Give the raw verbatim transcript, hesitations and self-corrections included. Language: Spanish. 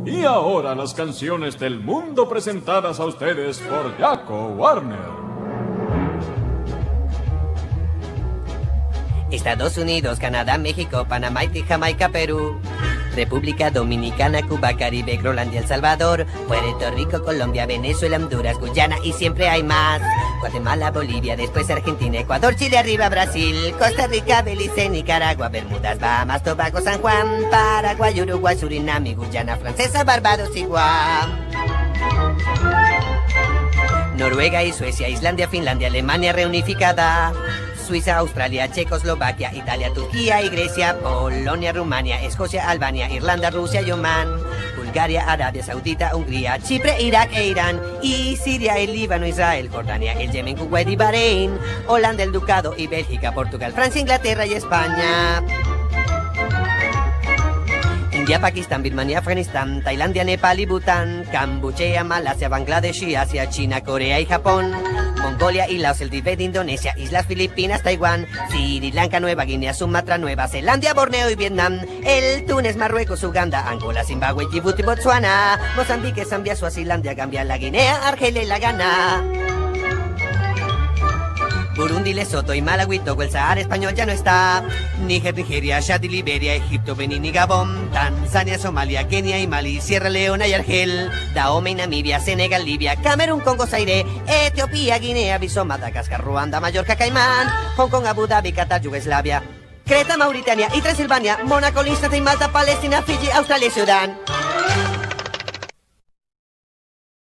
Y ahora las canciones del mundo presentadas a ustedes por Jaco Warner. Estados Unidos, Canadá, México, Panamá, Haití, Jamaica, Perú, República Dominicana, Cuba, Caribe, Groenlandia, El Salvador, Puerto Rico, Colombia, Venezuela, Honduras, Guyana y siempre hay más. Guatemala, Bolivia, después Argentina, Ecuador, Chile, arriba Brasil, Costa Rica, Belice, Nicaragua, Bermudas, Bahamas, Tobago, San Juan, Paraguay, Uruguay, Surinam, Guyana Francesa, Barbados y Guam. Noruega y Suecia, Islandia, Finlandia, Alemania reunificada, Suiza, Australia, Checoslovaquia, Italia, Turquía y Grecia, Polonia, Rumania, Escocia, Albania, Irlanda, Rusia y Omán, Bulgaria, Arabia Saudita, Hungría, Chipre, Irak e Irán, y Siria, el Líbano, Israel, Jordania, el Yemen, Kuwait y Bahrein, Holanda, el Ducado y Bélgica, Portugal, Francia, Inglaterra y España. India, Pakistán, Birmania, Afganistán, Tailandia, Nepal y Bután, Camboya, Malasia, Bangladesh y Asia, China, Corea y Japón, Mongolia y Laos, el Tíbet, Indonesia, Islas Filipinas, Taiwán, Sri Lanka, Nueva Guinea, Sumatra, Nueva Zelanda, Borneo y Vietnam, el Túnez, Marruecos, Uganda, Angola, Zimbabue, Djibouti, Botsuana, Mozambique, Zambia, Suazilandia, Gambia, la Guinea, Argelia y la Ghana, Burundi, Lesoto y Malawi, Togo, el Sahara español ya no está. Níger, Nigeria, Chad y Liberia, Egipto, Benín y Gabón, Tanzania, Somalia, Kenia y Mali, Sierra Leona y Argel, Dahomey, Namibia, Senegal, Libia, Camerún, Congo, Zaire, Etiopía, Guinea, Bissau, Madagascar, Ruanda, Mallorca, Caimán, Hong Kong, Abu Dhabi, Qatar, Yugoslavia, Creta, Mauritania y Transilvania, Mónaco, Liechtenstein, Malta, Palestina, Fiji, Australia y Sudán.